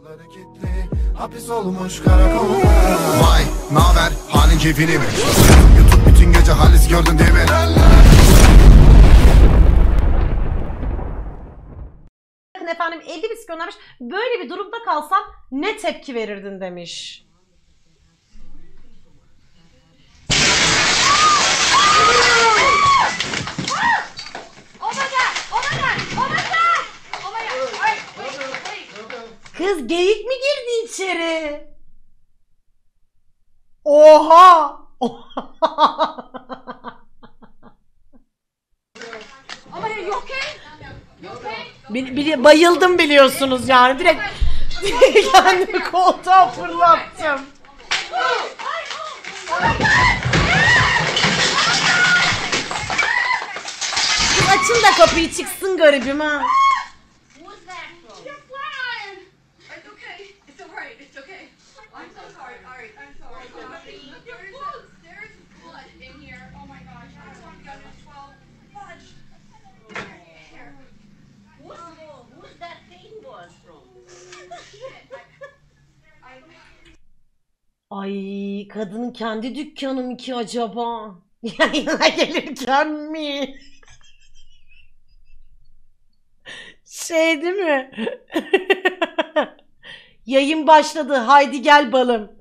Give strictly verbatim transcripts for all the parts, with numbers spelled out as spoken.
Hapis olmuş karakolda. Vay, naber? Halin keyfini mi? YouTube bütün gece halis gördün değil mi? Efendim elli bisküvi göndermiş. Böyle bir durumda kalsan ne tepki verirdin demiş. Kız geyik mi girdi içeri? Oha! Bil, bil, bayıldım biliyorsunuz yani direkt, direkt kendimi koltuğa fırlattım. Açın da kapıyı çıksın garibim ha. Ay kadının kendi dükkanı mı ki acaba? Yayına gelirken mi? Şey değil mi? Yayın başladı. Haydi gel balım.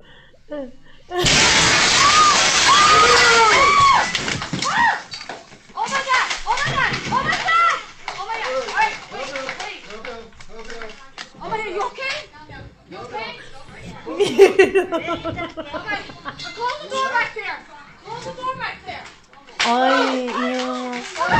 Ay ya.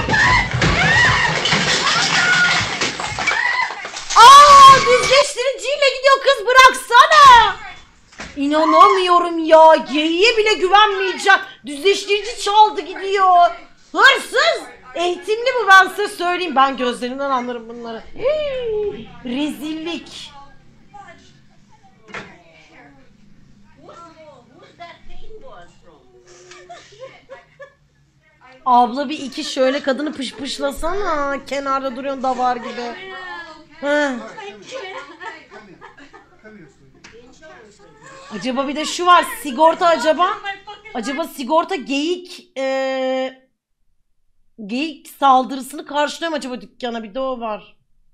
Aa, düzleştiriciyle gidiyor kız, bıraksana. İnanamıyorum ya. Geyiğe bile güvenmeyeceğim. Düzleştirici çaldı gidiyor. Hırsız. Eğitimli bu, ben size söyleyeyim. Ben gözlerinden anlarım bunları. Hii, rezillik. Abla bir iki şöyle kadını pışpışlasana. Kenarda duruyorsun davar gibi. Heh. Acaba bir de şu var, sigorta acaba? Acaba sigorta geyik ee, geyik saldırısını karşılıyor mu acaba dükkana? Bir de o var.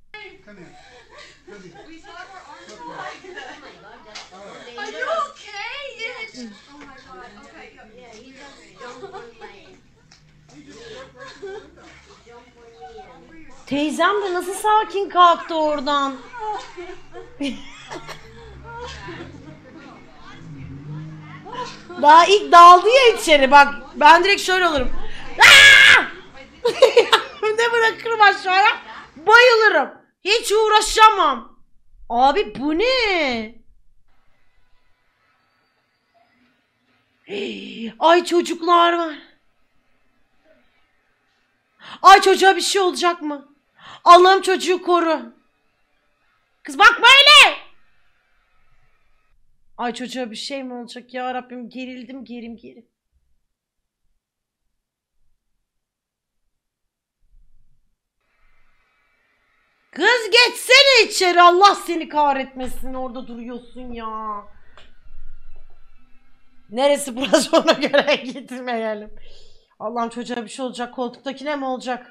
Teyzem de nasıl sakin kalktı oradan. Daha ilk daldı ya içeri, bak ben direkt şöyle olurum. Ne bırakırım aşağıya, bayılırım. Hiç uğraşamam. Abi bu ne? Ay çocuklar var. Ay çocuğa bir şey olacak mı? Allah'ım çocuğu koru. Kız bak böyle. Ay çocuğa bir şey mi olacak ya Rabbim, gerildim gerim gerim. Kız geçsene içeri, Allah seni kahretmesin, orada duruyorsun ya. Neresi burası, ona göre gitmeyelim. Allah'ım çocuğa bir şey olacak, koltuktakine mi olacak?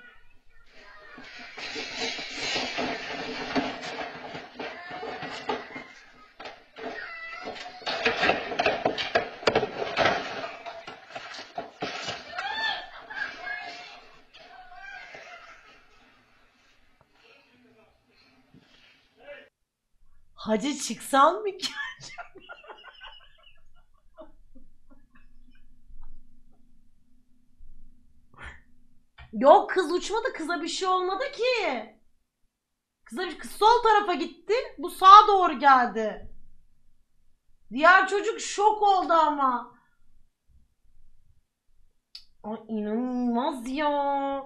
Hacı çıksan mı ki? Yok kız uçmadı, kıza bir şey olmadı ki. Kıza bir, kız sol tarafa gitti, bu sağa doğru geldi. Diğer çocuk şok oldu ama. Ay inanılmaz ya.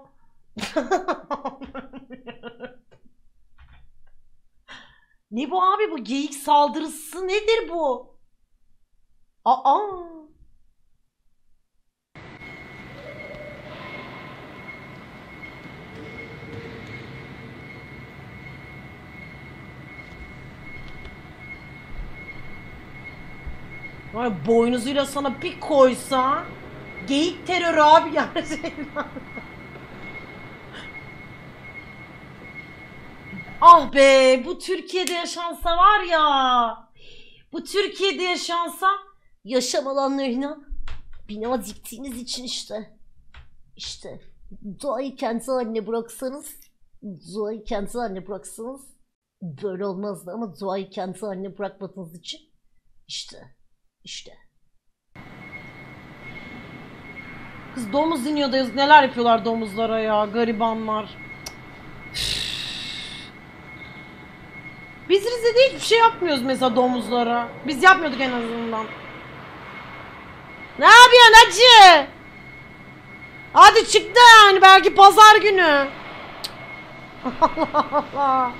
Ne bu abi, bu geyik saldırısı nedir bu? Aa. Ay boynuzuyla sana bir koysa geyik terörü abi gerçekten. Ah be, bu Türkiye'de yaşansa var ya. Bu Türkiye'de yaşansa yaşam alanlarına bina diktiğiniz için işte. İşte doğayı kendi haline bıraksanız, doğayı kendi haline bıraksanız böyle olmazdı ama doğayı kendi haline bırakmadığınız için işte, işte. Kız domuz iniyor da yazık, neler yapıyorlar domuzlara ya, garibanlar. Biz Rize'de hiçbir şey yapmıyoruz mesela domuzlara. Biz yapmıyorduk en azından. Ne yapıyorsun hacı? Hadi çıktı yani, belki pazar günü. Allah Allah.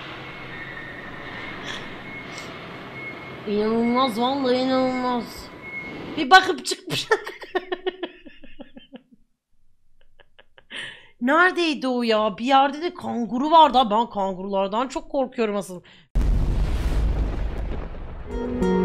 İnanılmaz, vallahi inanılmaz. Bir bakıp çıkmış. Neredeydi o ya? Bir yerde de kanguru vardı. Ben kangurulardan çok korkuyorum asıl.